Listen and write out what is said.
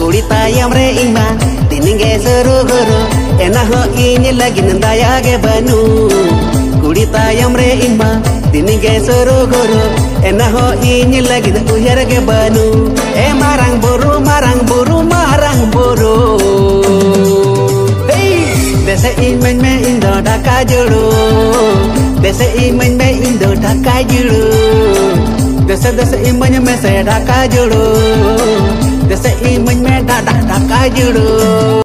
Kuri tayam re ima tininge seru guru Enak ho ini lagi nendaya ge banu Kuri tayam re ima tininge seru guru Enak ho ini lagi uyar ge banu marang buru marang buru marang buru Hey desa iman me indo daka julu Desa iman me indo daka julu Desa iman me se daka julu Desa iman me daka julu